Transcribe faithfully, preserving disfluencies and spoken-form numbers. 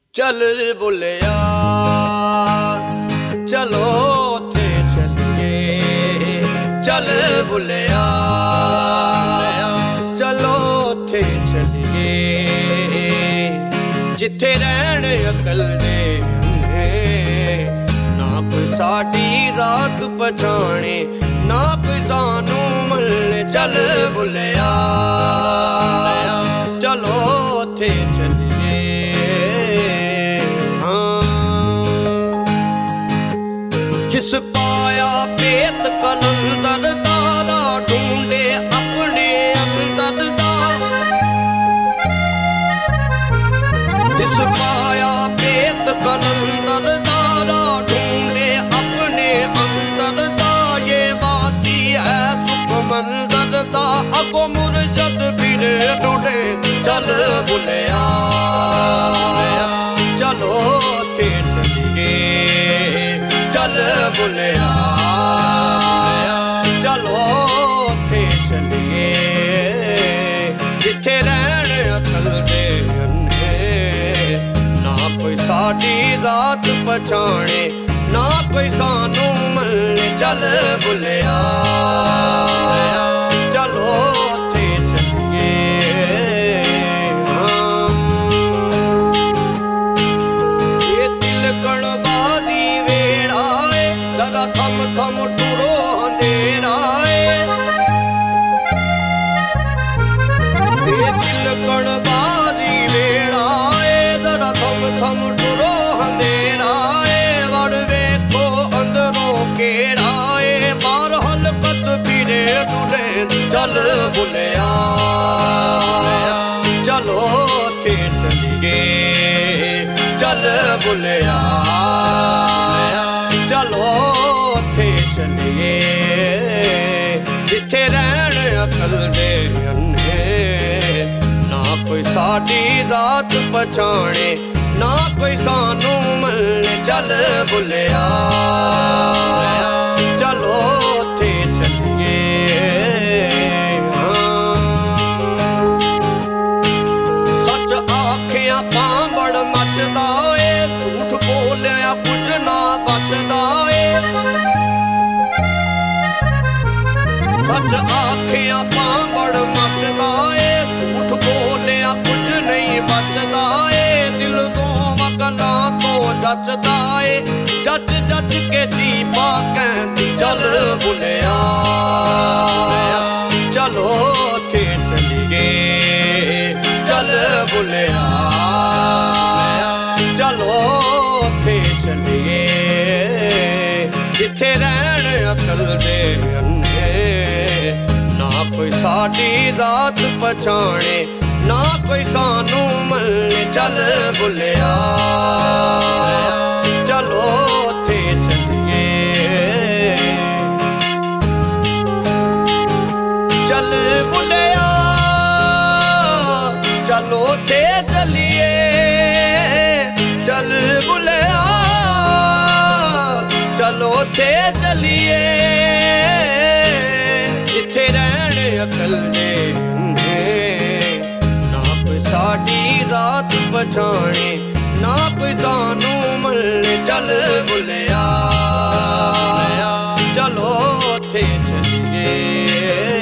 चल बुलिया चलो थे चलिए, चल बुलिया चलो थे चलिए, जिथे रहन अकल दे ना कोई साडी रात पछाणे, ना कोई सानू मिलने। चल बुलिया चलो थे चलिए, जिस पाया पेत कलंदर तारा ढूंढे अपने अंदर दा, जिस पाया पेत कलंदर तारा ढूंढे अपने अंदर दा, ये वासी है सुख मंदर दा, अगो मुरशद फिरे ढूंढे। चल बुलिया चलो थे चलिए, चल बुलिया चलो थे चलिए, जिथे रहन अकल दे ना कोई साडी रात पछाणे, ना कोई सानू मिलने। चल बुलिया चलो थे चलिए, ये तिलकण बाजी वेड़ा है, जरा थम थम टुरो अंधेरा है, ये तिलकण बाजी वेड़ा है, जरा थम थम टुरो अंधेरा है, वड़ वेखो अंदरों केड़ा है, बार हलकत फिरे टुरे। चल बुलिया चलो थे चलिए, चल बुलिया चलो थे चलिए, जिथे रहन अकल दे ना कोई साडी रात पछाणे, ना कोई सानू मिलने। चल बुलिया चलो थे चलिए, सच आखिया पांबड़ मचदा ए, झूठ बोलिया कुछ ना बचदा ए, सच आखिया पांबड़ मचदा ए, झूठ बोलिया कुछ नहीं बचदा ए, दिल तो वकला तो जचदा ए, जच जच के जीपा कहती। चल बुलिया चलो थे चलिए, चल बुलिया चलो थे चलिए, जिथे रहन अकल दे ना कोई साडी रात पछाणे, ना कोई सानू मिलने। चल बुलिया चलो थे चलिए, चल बुलिया चलो थे चलिए, चल बुलिया चलो थे चलिए, जिथे रहन अकल दे ना कोई साडी रात पछाणे, ना कोई सानू मिलने। चल बुलिया चलो थे चलिए।